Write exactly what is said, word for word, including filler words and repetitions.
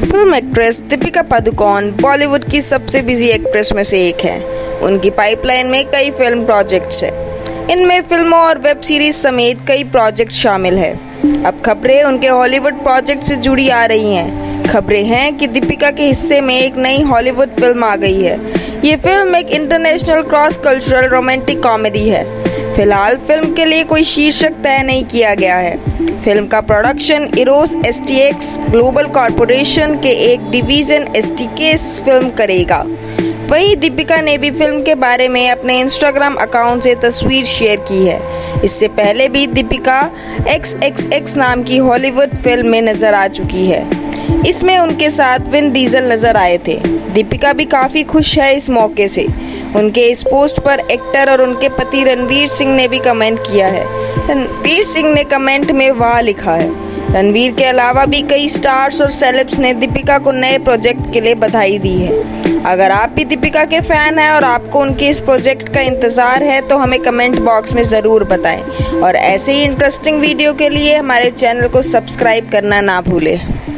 Film actress Deepika Padukone Bollywood की सबसे busy actress में से एक है। उनकी पाइपलाइन में कई फिल्म प्रोजेक्ट्स हैं। इनमें फिल्मों और वेब सीरीज समेत कई प्रोजेक्ट शामिल है। अब खबरें उनके हॉलीवुड प्रोजेक्ट से जुड़ी आ रही हैं। खबरें हैं कि दीपिका के हिस्से में एक नई हॉलीवुड फिल्म आ गई है। ये फिल्म एक international cross cultural romantic comedy है। फिलहाल फिल्म के लिए कोई शीर्षक तय नहीं किया गया है। फिल्म का production Eros STX global corporation के एक डिवीजन एसटीके फिल्म करेगा। वहीं दीपिका ने भी फिल्म के बारे में अपने इंस्टाग्राम अकाउंट से तस्वीर शेयर की है। इससे पहले भी दीपिका एक्स एक्स एक्स नाम की हॉलीवुड फिल्म में नजर आ चुकी है। इसमें उनके साथ विन डीजल नजर आए थे। दीपिका भी काफ़ी खुश है इस मौके से। उनके इस पोस्ट पर एक्टर और उनके पति रणवीर सिंह ने भी कमेंट किया है। रणवीर सिंह ने कमेंट में वाह लिखा है। रणवीर के अलावा भी कई स्टार्स और सेलेब्स ने दीपिका को नए प्रोजेक्ट के लिए बधाई दी है। अगर आप भी दीपिका के फैन हैं और आपको उनके इस प्रोजेक्ट का इंतज़ार है तो हमें कमेंट बॉक्स में ज़रूर बताएं और ऐसे ही इंटरेस्टिंग वीडियो के लिए हमारे चैनल को सब्सक्राइब करना ना भूलें।